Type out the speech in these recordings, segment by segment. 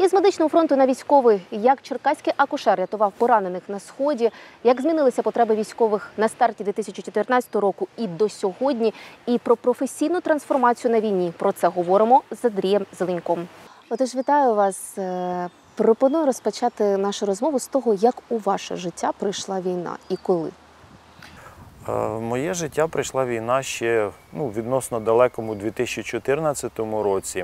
Із медичного фронту на військовий. Як черкаський акушер рятував поранених на Сході, як змінилися потреби військових на старті 2014 року і до сьогодні, і про професійну трансформацію на війні. Про це говоримо з Андрієм Зеленьком. Отож, вітаю вас. Пропоную розпочати нашу розмову з того, як у ваше життя прийшла війна і коли. В моє життя прийшла війна ще відносно далекому 2014 році,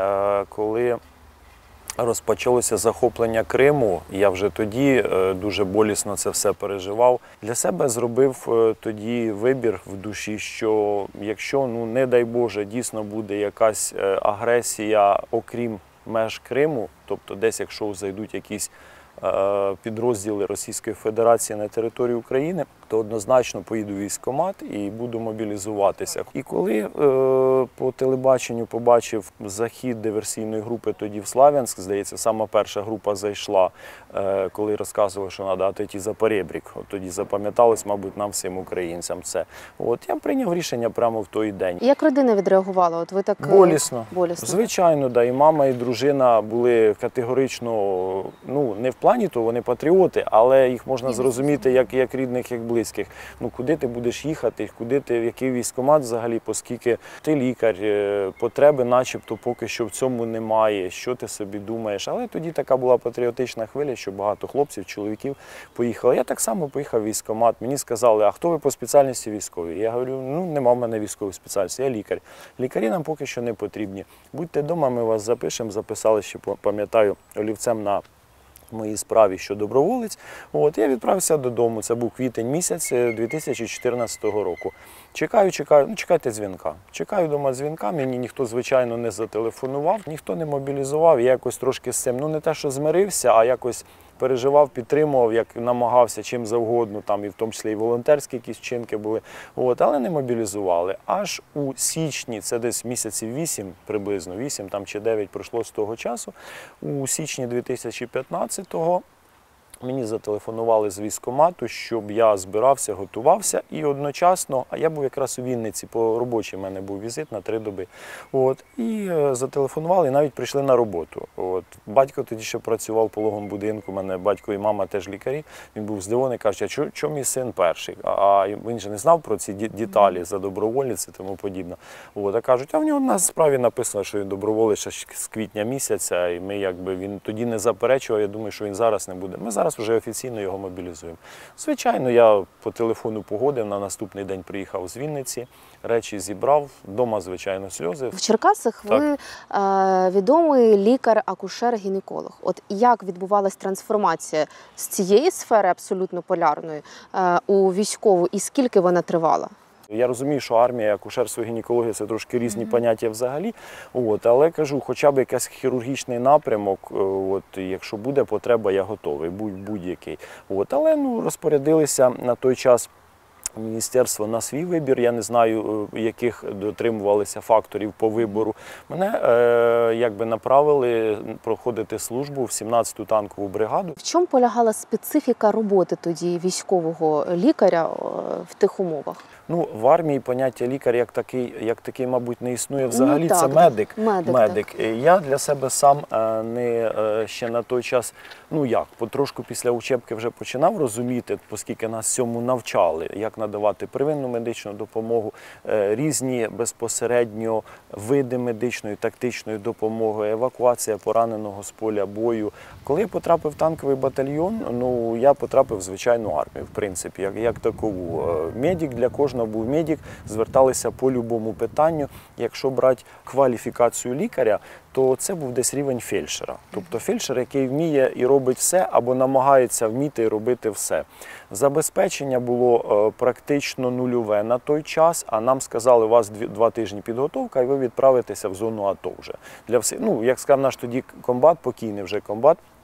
коли розпочалося захоплення Криму. Я вже тоді дуже болісно це все переживав. Для себе зробив тоді вибір в душі, що якщо, не дай Боже, дійсно буде якась агресія, окрім меж Криму, тобто десь, якщо зайдуть якісь підрозділи Російської Федерації на територію України, то однозначно поїду в військкомат і буду мобілізуватися. І коли по телебаченню побачив захід диверсійної групи тоді в Слов'янськ, здається, сама перша група зайшла, коли розказували, що треба отойти за перебрік. От тоді запам'яталось, мабуть, нам всім українцям це. Я прийняв рішення прямо в той день. Як родина відреагувала? От ви так болісно. Болісно. Звичайно, да. І мама, і дружина були категорично, не в плані того, вони патріоти, але їх можна зрозуміти як рідних, як близьких. Куди ти будеш їхати, в який військкомат взагалі, оскільки ти лікар, потреби начебто поки що в цьому немає, що ти собі думаєш. Але тоді така була патріотична хвиля, що багато хлопців, чоловіків поїхали. Я так само поїхав в військкомат, мені сказали, а хто ви по спеціальності військовій? Я говорю, нема в мене військової спеціальності, я лікар. Лікарі нам поки що не потрібні. Будьте вдома, ми вас запишемо, записали ще, пам'ятаю, олівцем на моїй справі, що доброволець. Я відправився додому, це був квітень місяць 2014 року. Чекаю, чекайте дзвінка. Чекаю вдома дзвінка, мені ніхто, звичайно, не зателефонував, ніхто не мобілізував, я якось трошки з цим, не те, що змирився, а якось переживав, підтримував, як намагався чим завгодно, там і в тому числі і волонтерські якісь вчинки були, але не мобілізували. Аж у січні, це десь місяців 8 приблизно, 8 чи 9 пройшло з того часу, у січні 2015-го мені зателефонували з військкомату, щоб я збирався, готувався і одночасно, а я був якраз у Вінниці, по робочій в мене був візит на 3 доби. І зателефонували, і навіть прийшли на роботу. Батько тоді ще працював в пологовому будинку, у мене батько і мама теж лікарі, він був здивований, каже, а чому мій син перший? А він же не знав про ці деталі за добровольниці і тому подібне. А кажуть, а в нього на справі написано, що він доброволець з квітня місяця, і він тоді не заперечував, я думаю, що він зараз не буде. Ми зараз вже офіційно його мобілізуємо. Звичайно, я по телефону погодив, на наступний день приїхав з Вінниці, речі зібрав, вдома, звичайно, сльози. В Черкасах ви відомий лікар, акушер, гінеколог. Як відбувалась трансформація з цієї сфери абсолютно полярної у військову і скільки вона тривала? Я розумію, що армія, акушерство, гінекологія – це трошки різні поняття взагалі, але кажу, хоча б якийсь хірургічний напрямок, якщо буде потреба, я готовий, будь-який. Але розпорядилися на той час міністерство на свій вибір, я не знаю, яких дотримувалися факторів по вибору. Мене направили проходити службу в 17-ту танкову бригаду. В чому полягала специфіка роботи тоді військового лікаря в тих умовах? В армії поняття лікар як такий, мабуть, не існує взагалі, це медик. Я для себе сам ще на той час, потрошку після учебки вже починав розуміти, оскільки нас цьому навчали, як надавати первинну медичну допомогу, різні безпосередньо види медичної, тактичної допомоги, евакуація пораненого з поля бою. Коли я потрапив в танковий батальйон, я потрапив в звичайну армію, в принципі, як такову. Медик для кожного був медик, зверталися по любому питанню. Якщо брати кваліфікацію лікаря, то це був десь рівень фельдшера. Тобто фельдшер, який вміє і робить все, або намагається вміти і робити все. Забезпечення було практично нульове на той час, а нам сказали, у вас 2 тижні підготовка, і ви відправитеся в зону АТО вже. Як сказав наш тоді комбат, покійний вже комбат,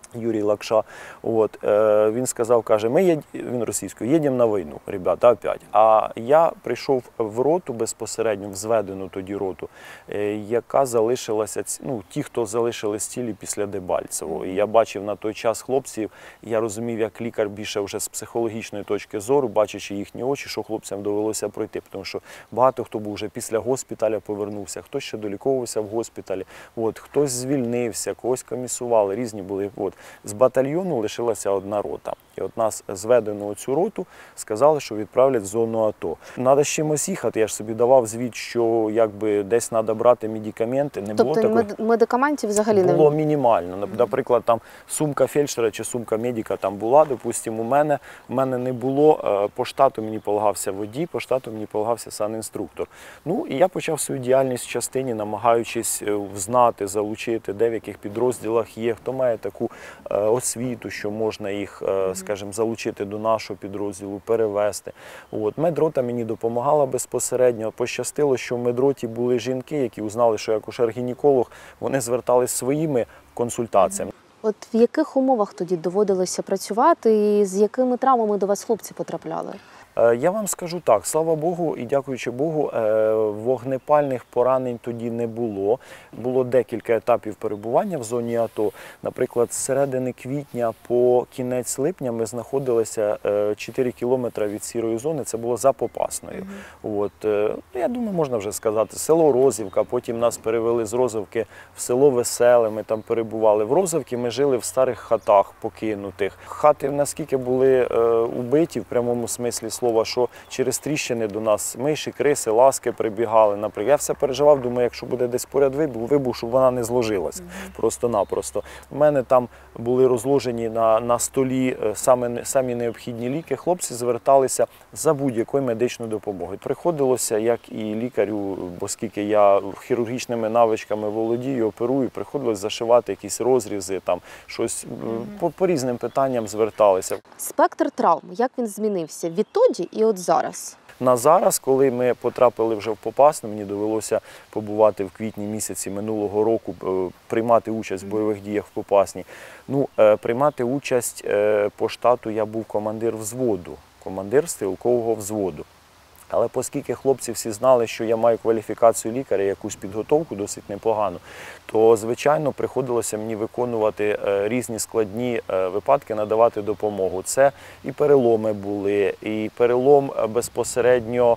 Юрій Лакша, він сказав, каже, він російською, їдемо на війну, ребята, опять. А я прийшов в роту безпосередньо, в зведену тоді роту, яка залишилася, ті, хто залишились цілі після Дебальцевого. І я бачив на той час хлопців, я розумів, як лікар більше вже з психологічної точки зору, бачачи їхні очі, що хлопцям довелося пройти, тому що багато хто був вже після госпіталя повернувся, хтось ще доліковувався в госпіталі, хтось звільнився, когось комісували, різні були. З батальйону лишилася одна рота. І от нас, зведену цю роту, сказали, що відправлять в зону АТО. Треба з чимось їхати. Я ж собі давав звіт, що десь треба брати медикаменти. Не було тобто медикаментів взагалі не було мінімально. Наприклад, там сумка фельдшера чи сумка медика там була, допустимо, у мене не було. По штату мені полагався водій, по штату мені полагався санінструктор. І я почав свою діяльність в частині, намагаючись знати, залучити, де в яких підрозділах є, хто має таку освіту, що можна їх, скажімо, залучити до нашого підрозділу, перевести. Медрота мені допомагала безпосередньо. Пощастило, що в медроті були жінки, які узнали, що я акушер-гінеколог, вони звертались своїми консультаціями. От в яких умовах тоді доводилося працювати і з якими травмами до вас хлопці потрапляли? Я вам скажу так, слава Богу і дякуючи Богу, вогнепальних поранень тоді не було. Було декілька етапів перебування в зоні АТО. Наприклад, з середини квітня по кінець липня ми знаходилися 4 кілометри від сірої зони, це було за Попасною. Я думаю, можна вже сказати, село Розівка, потім нас перевели з Розівки в село Веселе, ми там перебували. В Розівці ми жили в старих хатах покинутих. Хати наскільки були убиті, в прямому смислі слова, що через тріщини до нас миші, криси, ласки прибігали. Наприклад, я все переживав, думаю, якщо буде десь поряд вибух, щоб вона не зложилась просто-напросто. У мене там були розложені на столі самі необхідні ліки. Хлопці зверталися за будь-якою медичною допомогою. Приходилося, як і лікарю, оскільки я хірургічними навичками володію, оперую, приходилось зашивати якісь розрізи, там щось по різним питанням зверталися. Спектр травм, як він змінився відтоді і от зараз? На зараз, коли ми потрапили вже в Попасну, мені довелося побувати в квітні місяці минулого року, приймати участь в бойових діях в Попасні. Приймати участь по штату я був командир взводу, командир стрілкового взводу. Але оскільки хлопці всі знали, що я маю кваліфікацію лікаря, якусь підготовку досить непогану, то, звичайно, приходилося мені виконувати різні складні випадки, надавати допомогу. Це і переломи були, і перелом безпосередньо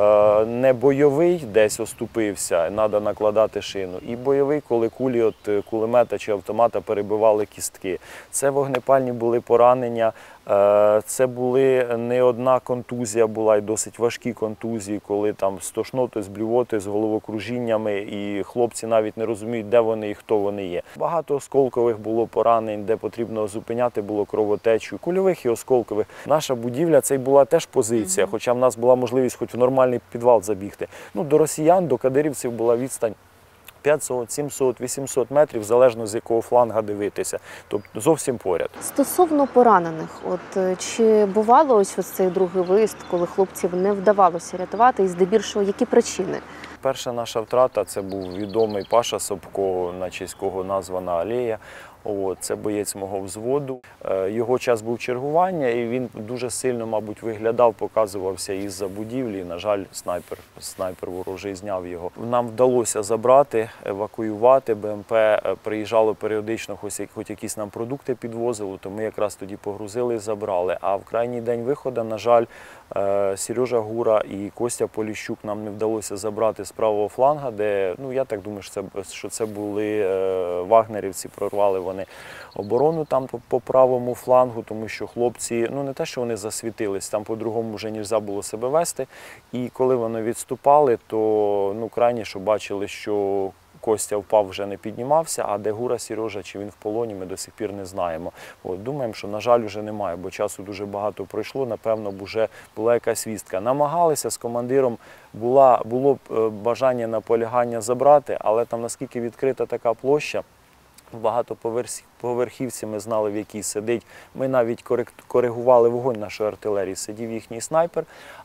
не бойовий, десь оступився, треба накладати шину, і бойовий, коли кулі від кулемета чи автомата перебивали кістки. Це вогнепальні були поранення, це були не одна контузія була, і досить важкі контузії, коли там з тошнотою, з блювотою, з головокружіннями, і хлопці навіть не розуміють, де вони і хто вони є. Багато осколкових було поранень, де потрібно зупиняти було кровотечу, кульових і осколкових. Наша будівля, це й була теж позиція, хоча в нас була можливість хоч в нормальний підвал забігти. До росіян, до кадирівців була відстань 500, 700, 800 метрів, залежно з якого фланга дивитися. Тобто зовсім поряд. Стосовно поранених, чи бувало ось цей другий виїзд, коли хлопців не вдавалося рятувати, і здебільшого які причини? Перша наша втрата – це був відомий Паша Собко, на честь кого названа алея. Це боєць мого взводу. Його час був чергування, і він дуже сильно, мабуть, виглядав, показувався із-за будівлі. На жаль, снайпер ворожий зняв його. Нам вдалося забрати, евакуювати. БМП приїжджало періодично, хоч якісь нам продукти підвозило, то ми якраз тоді погрузили і забрали. А в крайній день виходу, на жаль, Сережа Гура і Костя Поліщук нам не вдалося забрати з правого фланга, де, я так думаю, що це були вагнерівці, прорвали вони оборону там по правому флангу, тому що хлопці, не те, що вони засвітились, там по-другому вже не можна було себе вести. І коли вони відступали, то крайні, що бачили, що Костя впав, вже не піднімався, а де Гура Сережа, чи він в полоні, ми до сих пір не знаємо. Думаємо, що, на жаль, вже немає, бо часу дуже багато пройшло, напевно, б вже була якась вістка. Намагалися з командиром, було бажання наполягання забрати, але там наскільки відкрита така площа, в багатоповерхівці ми знали, в якій сидить. Ми навіть коригували вогонь нашої артилерії, сидів їхній снайпер,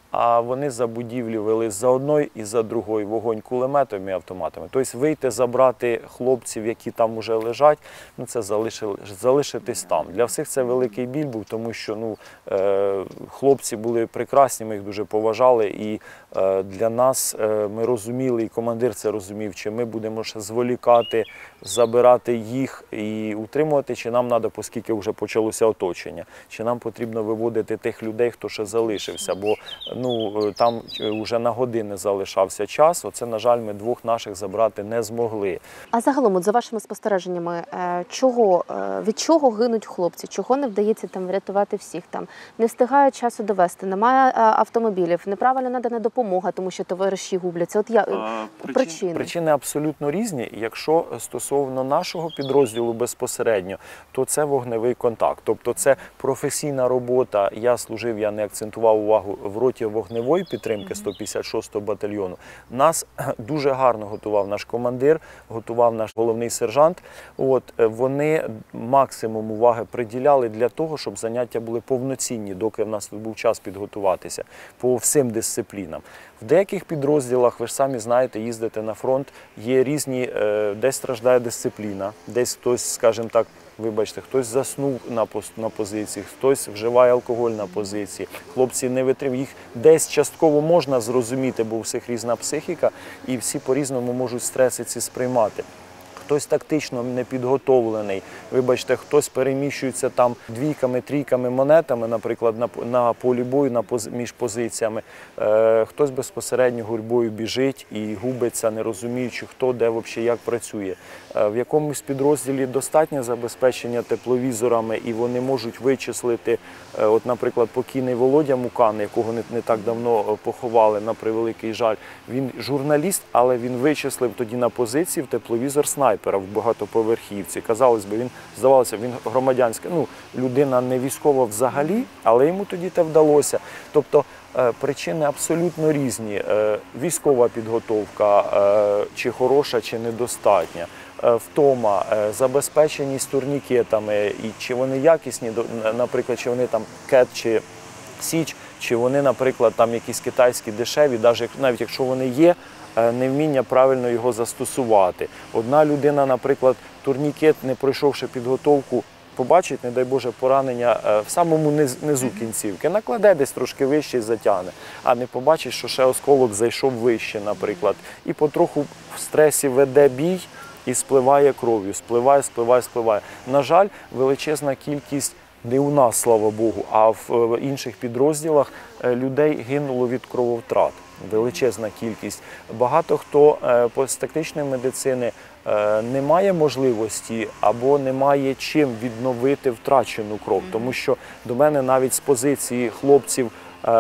а вони за будівлю вели за одною і за другою вогонь кулеметами і автоматами. Тобто вийти, забрати хлопців, які там вже лежать, ну це залишитись там. Для всіх це великий біль був, тому що хлопці були прекрасні, ми їх дуже поважали, і для нас ми розуміли, і командир це розумів, чи ми будемо ще зволікати, забирати їх і утримувати, чи нам треба, оскільки вже почалося оточення, чи нам потрібно виводити тих людей, хто ще залишився, бо там вже на години залишався час. Оце, на жаль, ми двох наших забрати не змогли. А загалом, от за вашими спостереженнями, від чого гинуть хлопці? Чого не вдається там врятувати всіх? Там не встигає часу довести, немає автомобілів, неправильно надана допомога, тому що товариші губляться. От причини. Причини абсолютно різні. Якщо стосовно нашого підрозділу безпосередньо, то це вогневий контакт. Тобто це професійна робота. Я служив, я не акцентував увагу в роті вогневої підтримки 156-го батальйону. Нас дуже гарно готував наш командир, готував наш головний сержант. Вони максимум уваги приділяли для того, щоб заняття були повноцінні, доки в нас тут був час підготуватися по всім дисциплінам. В деяких підрозділах, ви ж самі знаєте, їздите на фронт, є різні, десь страждає дисципліна, десь хтось, скажімо так, вибачте, хтось заснув на позиції, хтось вживає алкоголь на позиції, хлопці не витримують. Їх десь частково можна зрозуміти, бо у всіх різна психіка, і всі по-різному можуть стреси ці сприймати. Хтось тактично не підготовлений, вибачте, хтось переміщується там двійками, трійками, монетами, наприклад, на полі бою між позиціями. Хтось безпосередньо гурьбою біжить і губиться, не розуміючи, хто де взагалі як працює. В якомусь підрозділі достатнє забезпечення тепловізорами, і вони можуть вичислити, от, наприклад, покійний Володя Мукан, якого не так давно поховали, на превеликий жаль. Він журналіст, але він вичислив тоді на позиції в тепловізор снайпера в багатоповерхівці. Казалось би, здавалося, він громадянська, людина не військова взагалі, але йому тоді те вдалося. Тобто причини абсолютно різні. Військова підготовка, чи хороша, чи недостатня. Втома, забезпеченість турнікетами, і чи вони якісні, наприклад, чи вони там кет чи січ, чи вони, наприклад, там якісь китайські дешеві, навіть якщо вони є, невміння правильно його застосувати. Одна людина, наприклад, турнікет, не пройшовши підготовку, побачить, не дай Боже, поранення в самому низу кінцівки, накладе десь трошки вище і затягне, а не побачить, що ще осколок зайшов вище, наприклад, і потроху в стресі веде бій і спливає кров'ю, спливає. На жаль, величезна кількість, не у нас, слава Богу, а в інших підрозділах людей гинуло від крововтрат. Величезна кількість. Багато хто з тактичної медицини не має можливості або не має чим відновити втрачену кров. Тому що до мене навіть з позиції хлопців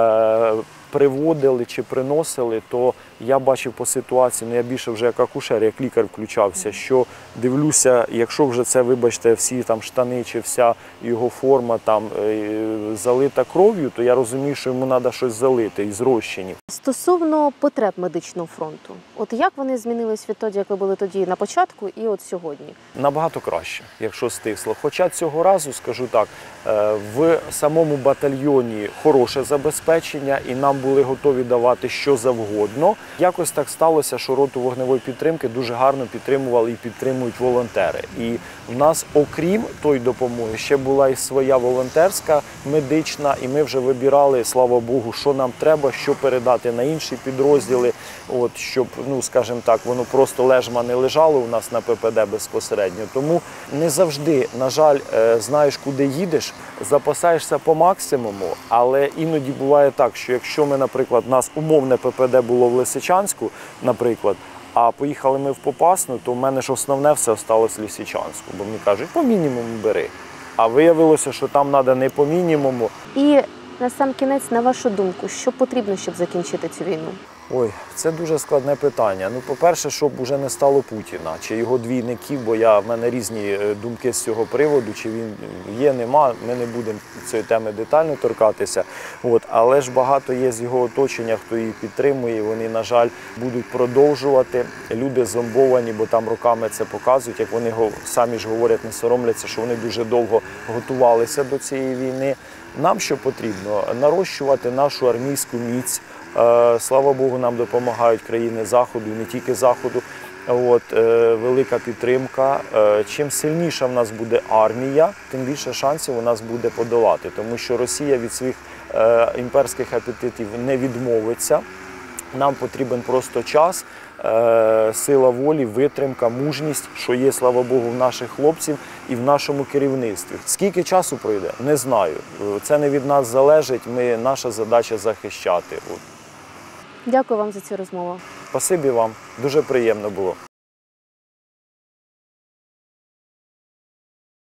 приводили чи приносили, то я бачив по ситуації, я більше вже як акушер, як лікар включався, що дивлюся, якщо вже це, вибачте, всі там штани чи вся його форма там залита кров'ю, то я розумію, що йому треба щось залити із розчинів. Стосовно потреб медичного фронту, от як вони змінились відтоді, як ви були тоді на початку, і от сьогодні? Набагато краще, якщо стисло. Хоча цього разу, скажу так, в самому батальйоні хороше забезпечення, і нам були готові давати що завгодно. Якось так сталося, що роту вогневої підтримки дуже гарно підтримували і підтримують волонтери. І в нас, окрім тої допомоги, ще була і своя волонтерська, медична, і ми вже вибирали, слава Богу, що нам треба, що передати на інші підрозділи, щоб, скажімо так, воно просто лежма не лежало у нас на ППД безпосередньо. Тому не завжди, на жаль, знаєш, куди їдеш, запасаєшся по максимуму, але іноді буває так, що якщо ми, наприклад, у нас умовне ППД було в Лисичанську, наприклад, а поїхали ми в Попасну, то в мене ж основне все осталось в Лисичанську, бо мені кажуть, по мінімуму бери. А виявилося, що там треба не по мінімуму. І на сам кінець, на вашу думку, що потрібно, щоб закінчити цю війну? Ой, це дуже складне питання. Ну, по-перше, щоб уже не стало Путіна, чи його двійників, бо в мене різні думки з цього приводу, чи він є, нема, ми не будемо цієї теми детально торкатися. Але ж багато є з його оточення, хто її підтримує, вони, на жаль, будуть продовжувати. Люди зомбовані, бо там роками це показують, як вони самі ж говорять, не соромляться, що вони дуже довго готувалися до цієї війни. Нам що потрібно? Нарощувати нашу армійську міць. Слава Богу, нам допомагають країни Заходу, і не тільки Заходу. Велика підтримка. Чим сильніша в нас буде армія, тим більше шансів у нас буде подолати. Тому що Росія від своїх імперських апетитів не відмовиться. Нам потрібен просто час, сила волі, витримка, мужність, що є, слава Богу, в наших хлопців і в нашому керівництві. Скільки часу пройде? Не знаю. Це не від нас залежить, наша задача захищати. Дякую вам за цю розмову. Спасибі вам, дуже приємно було.